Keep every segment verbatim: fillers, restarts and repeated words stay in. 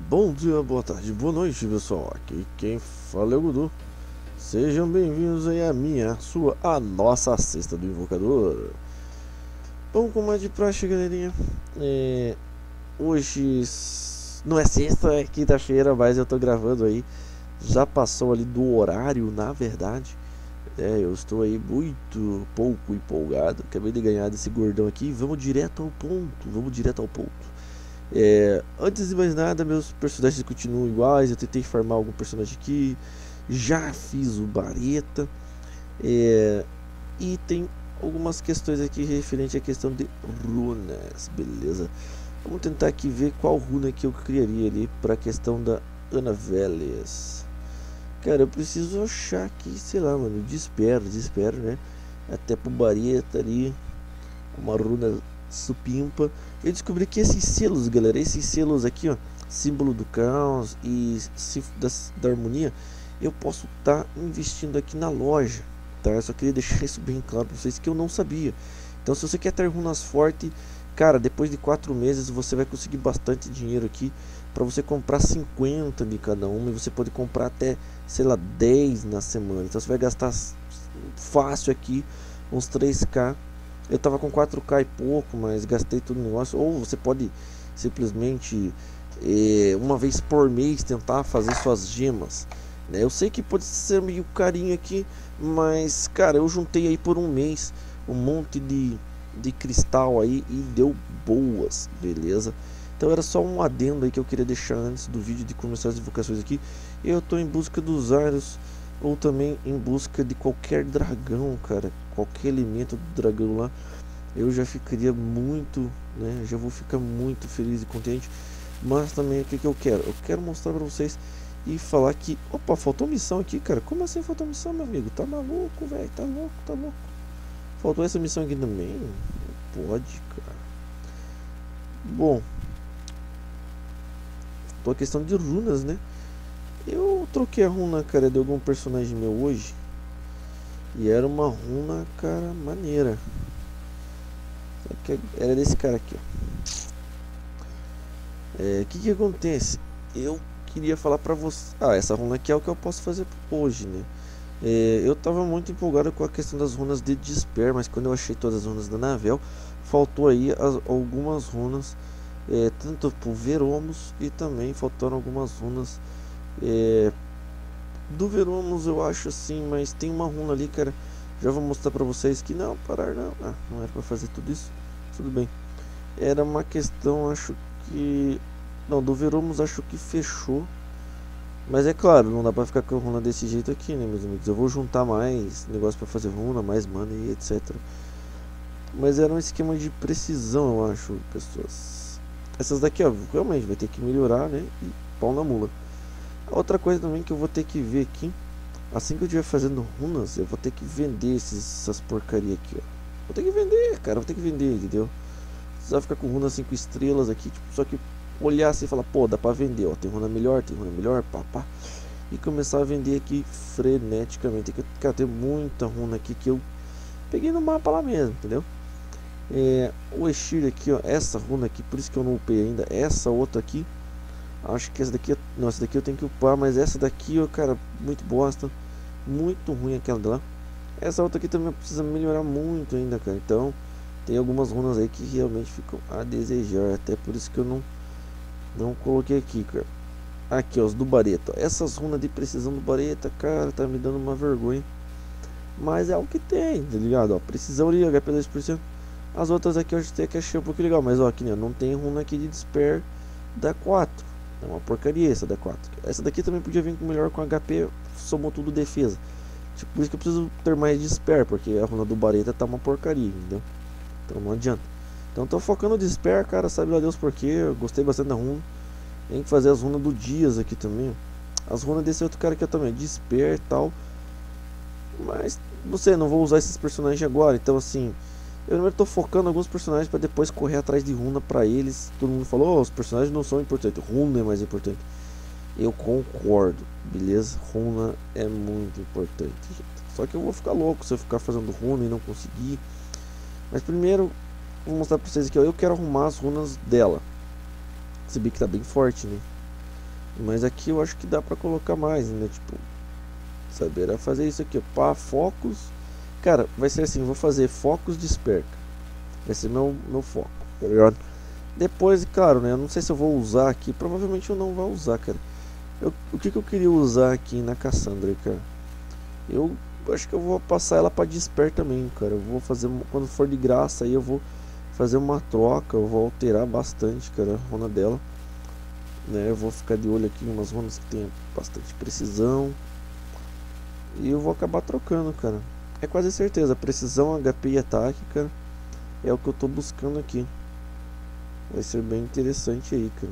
Bom dia, boa tarde, boa noite, pessoal. Aqui quem fala é o Gudu. Sejam bem-vindos aí à minha, a sua, a nossa cesta do invocador. Bom, como é de praxe, galerinha, é... hoje não é sexta, é quinta-feira, mas eu tô gravando aí. Já passou ali do horário, na verdade. É, eu estou aí muito pouco empolgado. Acabei de ganhar desse gordão aqui. Vamos direto ao ponto, vamos direto ao ponto. É, antes de mais nada, meus personagens continuam iguais. Eu tentei farmar algum personagem aqui. Já fiz o Bareta. É, e tem algumas questões aqui referente à questão de runas. Beleza? Vamos tentar aqui ver qual runa que eu criaria ali para a questão da Anaveles. Cara, eu preciso achar aqui, sei lá, mano. Desespero, desespero, né? Até pro Bareta ali. Uma runa supimpa. Eu descobri que esses selos, galera, esses selos aqui, ó, símbolo do caos e da, da harmonia, eu posso estar tá investindo aqui na loja, tá? Eu só queria deixar isso bem claro para vocês que eu não sabia. Então, se você quer ter runas fortes, cara, depois de quatro meses você vai conseguir bastante dinheiro aqui para você comprar cinquenta de cada uma, e você pode comprar até, sei lá, dez na semana. Então você vai gastar fácil aqui uns três K. Eu tava com quatro K e pouco, mas gastei tudo no negócio. Ou você pode simplesmente eh, uma vez por mês tentar fazer suas gemas, né? Eu sei que pode ser meio carinho aqui, mas cara, eu juntei aí por um mês um monte de, de cristal aí e deu boas, beleza? Então era só um adendo aí que eu queria deixar antes do vídeo de começar as invocações aqui. Eu tô em busca dos Aros, ou também em busca de qualquer dragão, cara, qualquer elemento do dragão lá, eu já ficaria muito, né, já vou ficar muito feliz e contente. Mas também o que que eu quero? Eu quero mostrar pra vocês e falar que, opa, faltou missão aqui, cara. Como assim faltou missão, meu amigo? Tá maluco, velho, tá louco, tá louco. Faltou essa missão aqui também? Não pode, cara. Bom, tô a questão de runas, né? Eu troquei a runa, cara, de algum personagem meu hoje. E era uma runa, cara, maneira. Era desse cara aqui, ó. É, que que acontece? Eu queria falar pra você. Ah, essa runa aqui é o que eu posso fazer hoje, né? É, eu tava muito empolgado com a questão das runas de Despair, mas quando eu achei todas as runas da Navel, faltou aí as, algumas runas, é, tanto pro Veromos, e também faltaram algumas runas É, do Veromos, eu acho assim, mas tem uma runa ali, cara. Já vou mostrar pra vocês que não, parar não. Ah, não era pra fazer tudo isso. Tudo bem. Era uma questão, acho que... Não, do Veromos acho que fechou. Mas é claro, não dá pra ficar com a runa desse jeito aqui, né, meus amigos? Eu vou juntar mais negócio pra fazer runa, mais mana e etcétera. Mas era um esquema de precisão, eu acho, pessoas. Essas daqui, ó, realmente vai ter que melhorar, né? E pau na mula. Outra coisa também que eu vou ter que ver aqui, assim que eu estiver fazendo runas, eu vou ter que vender esses, essas porcaria aqui, ó. Vou ter que vender, cara, vou ter que vender, entendeu? Você vai ficar com runa cinco estrelas aqui, tipo, só que olhar assim e falar, pô, dá pra vender, ó, tem runa melhor, tem runa melhor, pá, pá. E começar a vender aqui freneticamente. Cara, tem muita runa aqui que eu peguei no mapa lá mesmo, entendeu? É, o Exir aqui, ó, essa runa aqui, por isso que eu não upei ainda, essa outra aqui. Acho que essa daqui, não, essa daqui eu tenho que upar, mas essa daqui, ó, cara, muito bosta, muito ruim aquela dela. Essa outra aqui também precisa melhorar muito ainda, cara. Então, tem algumas runas aí que realmente ficam a desejar, até por isso que eu não não coloquei aqui, cara. Aqui, ó, os do Bareta. Essas runas de precisão do Bareta, cara, tá me dando uma vergonha. Mas é o que tem, tá ligado? Ó, precisão ali, H P dois por cento. As outras aqui eu até que achei um pouco legal, mas ó, aqui, né, não tem runa aqui de Despair da quatro. É uma porcaria essa da quatro. Essa daqui também podia vir com melhor com H P, somou tudo defesa. Tipo, por isso que eu preciso ter mais Despair, porque a runa do Bareta tá uma porcaria, entendeu? Então não adianta. Então tô focando no Despair, cara, sabe lá Deus porquê. Eu gostei bastante da runa. Tem que fazer as runas do Dias aqui também. As runas desse outro cara aqui também, Despair e tal. Mas, não sei, não vou usar esses personagens agora. Então assim, eu primeiro tô focando em alguns personagens para depois correr atrás de runa para eles. Todo mundo falou, oh, os personagens não são importantes, runa é mais importante. Eu concordo, beleza? Runa é muito importante, gente. Só que eu vou ficar louco se eu ficar fazendo runa e não conseguir. Mas primeiro, vou mostrar para vocês aqui, ó. Eu quero arrumar as runas dela. Se bem que tá bem forte, né? Mas aqui eu acho que dá pra colocar mais, né? Tipo, saber fazer isso aqui, pá, focos. Cara, vai ser assim, vou fazer focos desperta. Vai ser meu, meu foco, tá ligado? Depois, claro, né? Eu não sei se eu vou usar aqui. Provavelmente eu não vou usar, cara. Eu, o que, que eu queria usar aqui na Cassandra, cara? Eu acho que eu vou passar ela pra desper também, cara. Eu vou fazer, quando for de graça aí eu vou fazer uma troca. Eu vou alterar bastante, cara, a runa dela, né? Eu vou ficar de olho aqui em umas runas que tem bastante precisão. E eu vou acabar trocando, cara. É quase certeza, precisão, H P e ataque, cara. É o que eu tô buscando aqui. Vai ser bem interessante aí, cara.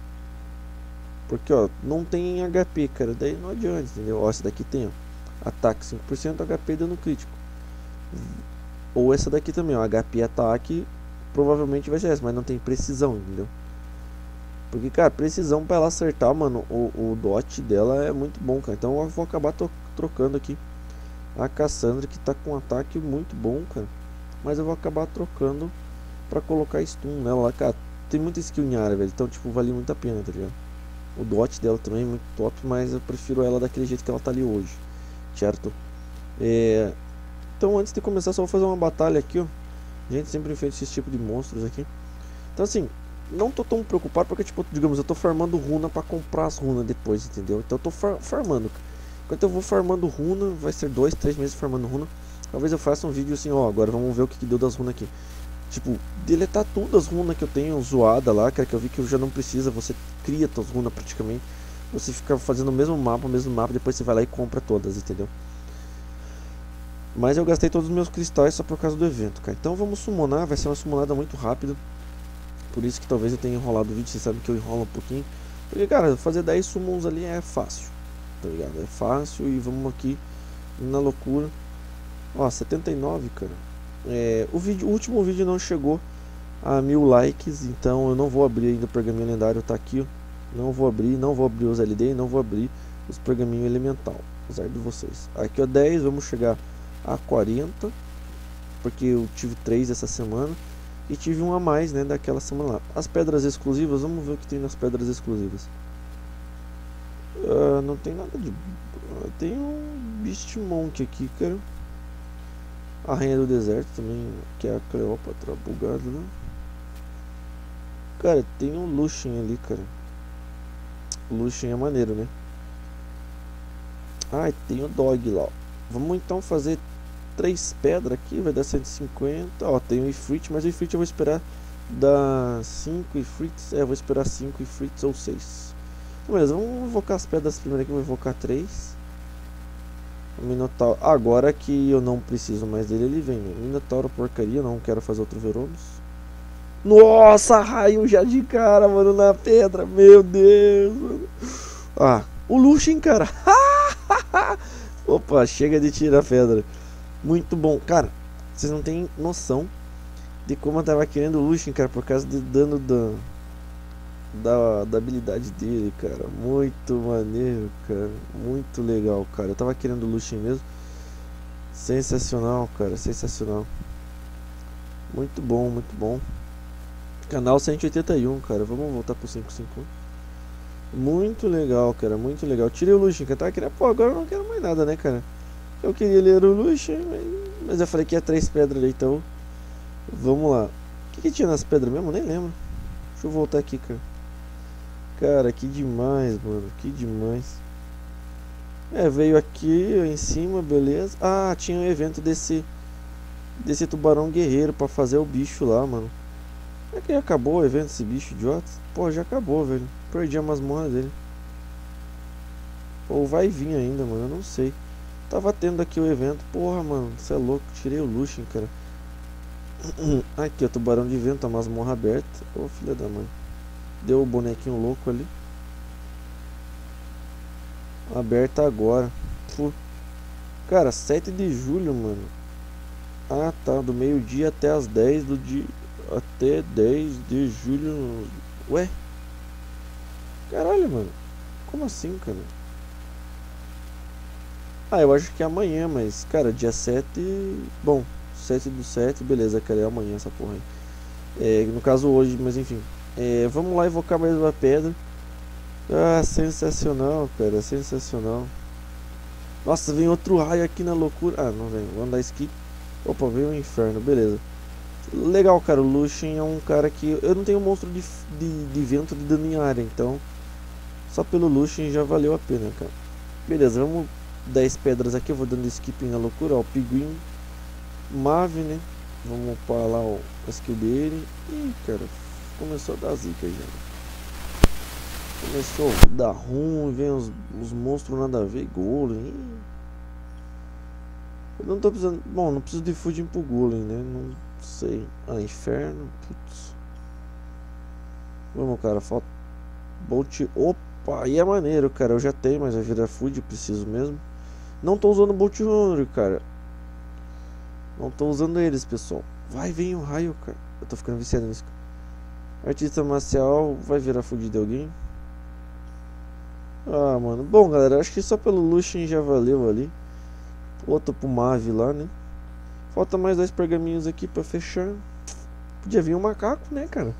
Porque, ó, não tem H P, cara. Daí não adianta, entendeu? Ó, essa daqui tem, ó, ataque cinco por cento, H P dano crítico. Ou essa daqui também, ó, H P e ataque. Provavelmente vai ser essa, mas não tem precisão, entendeu? Porque, cara, precisão pra ela acertar, mano, o, o dot dela é muito bom, cara. Então eu vou acabar trocando aqui a Cassandra, que tá com um ataque muito bom, cara. Mas eu vou acabar trocando pra colocar stun nela lá, cara. Tem muita skill em área, velho. Então, tipo, vale muito a pena, tá ligado? O dot dela também é muito top, mas eu prefiro ela daquele jeito que ela tá ali hoje, certo? É... Então, antes de começar, só vou fazer uma batalha aqui, ó. A gente sempre enfrenta esse tipo de monstros aqui. Então, assim, não tô tão preocupado porque, tipo, digamos, eu tô farmando runa pra comprar as runas depois, entendeu? Então eu tô far farmando. Enquanto eu vou farmando runa, vai ser dois, três meses farmando runa. Talvez eu faça um vídeo assim, ó, agora vamos ver o que, que deu das runas aqui. Tipo, deletar todas as runas que eu tenho zoada lá, cara, que eu vi que eu já não precisa. Você cria suas runas praticamente. Você fica fazendo o mesmo mapa, o mesmo mapa, depois você vai lá e compra todas, entendeu? Mas eu gastei todos os meus cristais só por causa do evento, cara. Então vamos summonar, vai ser uma summonada muito rápida. Por isso que talvez eu tenha enrolado o vídeo, vocês sabem que eu enrolo um pouquinho. Porque, cara, fazer dez summons ali é fácil, tá ligado? É fácil e vamos aqui na loucura. Ó, setenta e nove, cara. É, o, vídeo, o último vídeo não chegou a mil likes, então eu não vou abrir ainda o pergaminho lendário, tá aqui, ó. Não vou abrir, não vou abrir os L D, não vou abrir os pergaminhos elemental, apesar de vocês. Aqui, ó, dez, vamos chegar a quarenta, porque eu tive três essa semana. E tive um a mais, né, daquela semana lá. As pedras exclusivas, vamos ver o que tem nas pedras exclusivas. Uh, não tem nada de... Uh, tem um Beast Monk aqui, cara. A Rainha do Deserto também, que é a Cleópatra bugada, né? Cara, tem um Lucian ali, cara. O Lucian é maneiro, né? Ah, e tem o Dog lá, ó. Vamos então fazer três pedras aqui, vai dar cento e cinquenta. Ó, tem o Ifrit, mas o Ifrit eu vou esperar dar cinco Ifrits. É, eu vou esperar cinco Ifrits ou seis. Então, beleza, vamos invocar as pedras primeiro aqui. Vou invocar três. O Minotauro, agora que eu não preciso mais dele, ele vem. Minotauro porcaria, não quero fazer outro Veromos. Nossa, raio já de cara, mano, na pedra. Meu Deus, mano. Ah, o Lucian, cara. Opa, chega de tirar a pedra. Muito bom, cara, vocês não tem noção de como eu tava querendo o Lucian, cara, por causa do dano da, da, da habilidade dele, cara. Muito maneiro, cara, muito legal, cara. Eu tava querendo o Lucian mesmo. Sensacional, cara, sensacional. Muito bom, muito bom. Canal cento e oitenta e um, cara, vamos voltar pro cento e cinquenta e um. Muito legal, cara, muito legal. Tirei o Lucian, que eu tava querendo, pô, agora eu não quero mais nada, né, cara. Eu queria ler o Lucian, mas eu falei que ia três pedras ali, então vamos lá. O que, que tinha nas pedras mesmo? Nem lembro. Deixa eu voltar aqui, cara. Cara, que demais, mano. Que demais. É, veio aqui em cima, beleza. Ah, tinha um evento desse Desse tubarão guerreiro pra fazer o bicho lá, mano. É que acabou o evento desse bicho idiota? Pô, já acabou, velho. Perdi a masmorra dele. Ou vai vir ainda, mano, eu não sei. Tava tendo aqui o evento. Porra, mano, você é louco. Tirei o Lucian, cara. Aqui, ó, tubarão de vento, a masmorra aberta. Ô, filha da mãe. Deu o bonequinho louco ali. Aberta agora. Pô. Cara, sete de julho, mano. Ah, tá. Do meio-dia até as dez do dia. Até dez de julho. Ué? Caralho, mano. Como assim, cara? Ah, eu acho que é amanhã, mas, cara, dia sete. Bom, sete do sete, beleza, cara, é amanhã essa porra aí. É, no caso hoje, mas enfim. É, vamos lá invocar mais uma pedra. Ah, sensacional, cara, sensacional. Nossa, vem outro raio aqui na loucura. Ah, não vem, vou andar skip. Opa, veio o inferno, beleza. Legal, cara, o Lucian é um cara que... Eu não tenho monstro de, de, de vento de dano em área, então... Só pelo Lucian já valeu a pena, cara. Beleza, vamos dez pedras aqui, eu vou dando skipping na loucura, ó, o Piguin, Mave, né? Vamos upar lá o skill dele. Ih, cara, começou a dar zica já. Começou a dar ruim, vem os, os monstros nada a ver, Golem. Ih. Eu não tô precisando. Bom, não preciso de food pro Golem, né? Não sei. Ah, inferno. Putz. Vamos, cara, falta. Bolt. Opa, aí é maneiro, cara. Eu já tenho, mas vai virar food, preciso mesmo. Não tô usando Bolt Runner, cara. Não tô usando eles, pessoal. Vai, vem o raio, cara. Eu tô ficando viciado nisso. Artista marcial vai virar food de alguém. Ah, mano. Bom, galera, acho que só pelo Lucian já valeu ali. Outro pro Mave lá, né? Falta mais dois pergaminhos aqui pra fechar. Podia vir um macaco, né, cara?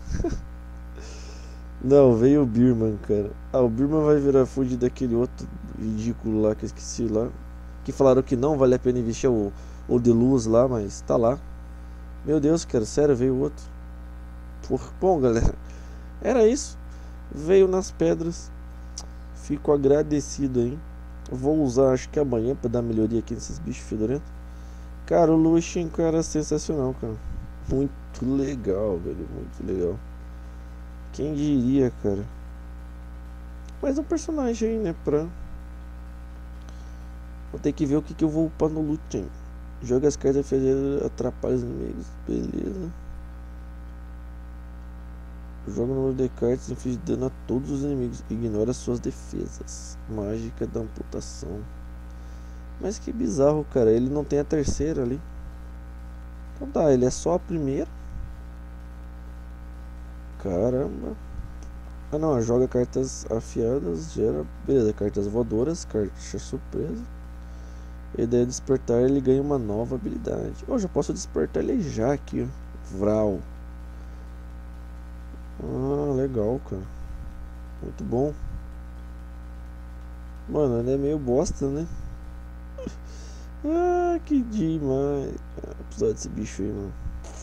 Não, veio o Birman, cara. Ah, o Birman vai virar food daquele outro ridículo lá que eu esqueci lá. Que falaram que não vale a pena investir o, o de luz lá, mas tá lá. Meu Deus, cara, sério, veio outro. Por... Bom, galera, era isso. Veio nas pedras. Fico agradecido aí. Vou usar, acho que amanhã, pra dar melhoria aqui nesses bichos fedorentos. Cara, o Lucian, cara, é sensacional, cara. Muito legal, velho, muito legal. Quem diria, cara. Mais um personagem aí, né, pra... Vou ter que ver o que, que eu vou upar no Lucian. Joga as cartas defesa, atrapalha os inimigos. Beleza. Joga o número de cartas e inflige dano a todos os inimigos. Ignora suas defesas. Mágica da amputação. Mas que bizarro, cara. Ele não tem a terceira ali. Então tá, ele é só a primeira. Caramba. Ah não, joga cartas afiadas, gera... Beleza, cartas voadoras, carta surpresa. E daí despertar ele ganha uma nova habilidade. Oh, já posso despertar ele já aqui, ó. Vral. Ah, legal, cara. Muito bom. Mano, ele é meio bosta, né? Ah, que demais. Ah, precisar desse bicho aí, mano.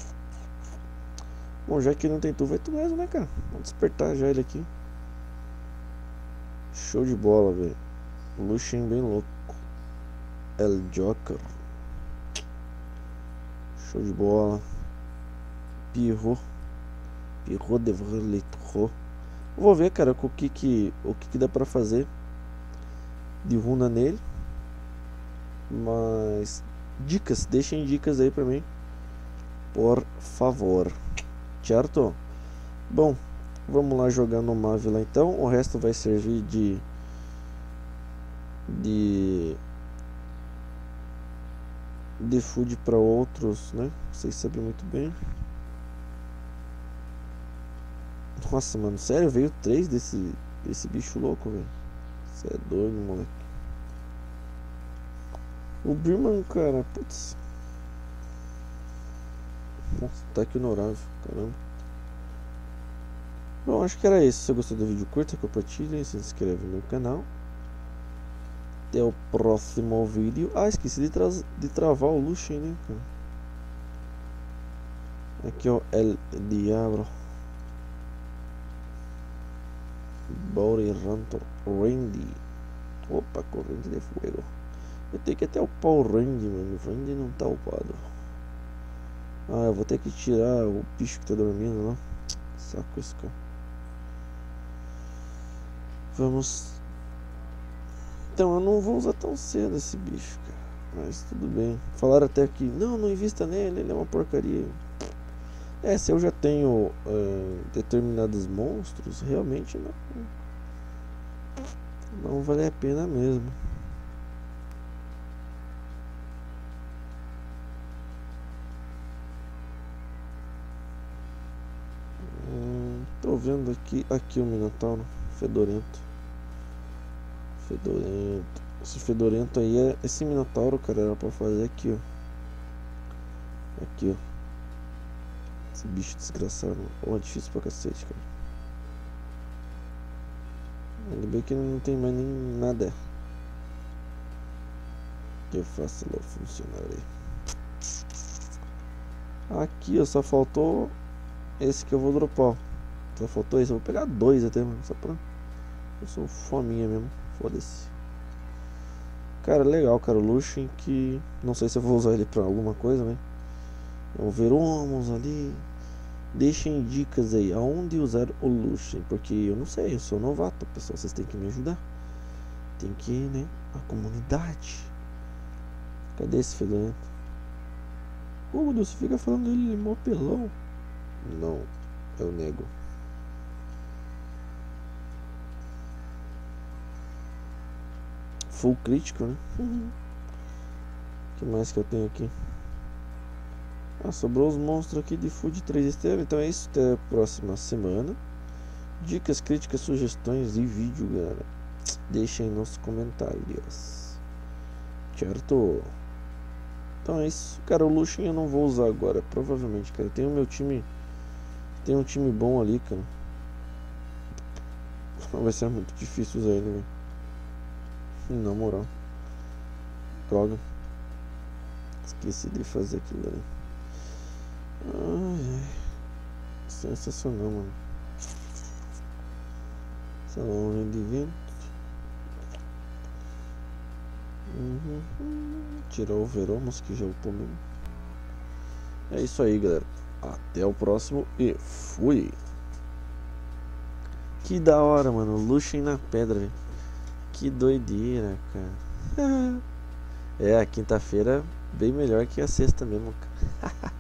Bom, já que não tem tu, vai tu mesmo, né, cara? Vamos despertar já ele aqui. Show de bola, velho. Lucian bem louco. El Joker. Show de bola. Pirro. Pirro de Vrelitro. Vou ver, cara, o que que, o que que dá pra fazer de runa nele. Mas... Dicas, deixem dicas aí pra mim. Por favor. Certo? Bom, vamos lá jogar no Mave lá então. O resto vai servir de... De... De food para outros, né? Vocês sabem muito bem. Nossa, mano, sério? Veio três desse, desse bicho louco, velho. Você é doido, moleque. O Birman, cara, putz. Nossa, tá aqui honorável, caramba. Bom, acho que era isso. Se você gostou do vídeo, curta, compartilha, se inscreve no canal. Até o próximo vídeo. Ah, esqueci de, tra de travar o Lucian, né, cara? Aqui, ó, El Diablo. Body Rantor Randy. Opa, corrente de fogo. Eu tenho que até upar o Randy, mano. O Randy não tá upado. Ah, eu vou ter que tirar o bicho que tá dormindo lá. Saco esse cara. Vamos. Então, eu não vou usar tão cedo esse bicho, cara. Mas tudo bem. Falaram até que não, não invista nele, ele é uma porcaria. É, se eu já tenho uh, determinados monstros, realmente não, não vale a pena mesmo. Hum, tô vendo aqui, aqui o Minotauro fedorento. Fedorento. Esse fedorento aí é esse Minotauro, cara, era pra fazer aqui, ó. Aqui, ó. Esse bicho desgraçado. Ó, oh, difícil pra cacete, cara. Ainda bem que não tem mais nem nada que eu faça ela funcionar aí. Aqui, ó, só faltou esse que eu vou dropar. Só faltou esse, eu vou pegar dois até, mano. Só pra... Eu sou fominha mesmo, foda-se. Cara, legal, cara, o Lucian, que não sei se eu vou usar ele pra alguma coisa, né? Vamos ver Omos ali. Deixem dicas aí, aonde usar o Lucian, porque eu não sei, eu sou novato, pessoal, vocês têm que me ajudar. Tem que, né, a comunidade. Cadê esse fedorento? Oh, meu Deus, você fica falando dele, mó pelão. Não, eu nego. Full crítico, né? Uhum. O que mais que eu tenho aqui? Ah, sobrou os monstros aqui de Food três estrelas. Então é isso, até a próxima semana. Dicas, críticas, sugestões e vídeo, galera, deixem nos comentários, certo? Então é isso, cara, o Lucian eu não vou usar agora, provavelmente, cara. Tem o meu time, tem um time bom ali, cara. Vai ser muito difícil usar ele, velho. Na moral. Droga. Esqueci de fazer aquilo ali. Ai, ai. Sensacional, mano. Salão de vento. Uhum. Tirar o Veromos, que já upou mesmo. É isso aí, galera. Até o próximo e fui. Que da hora, mano. Lucian na pedra, velho. Que doideira, cara. É, a quinta-feira bem melhor que a sexta mesmo, cara.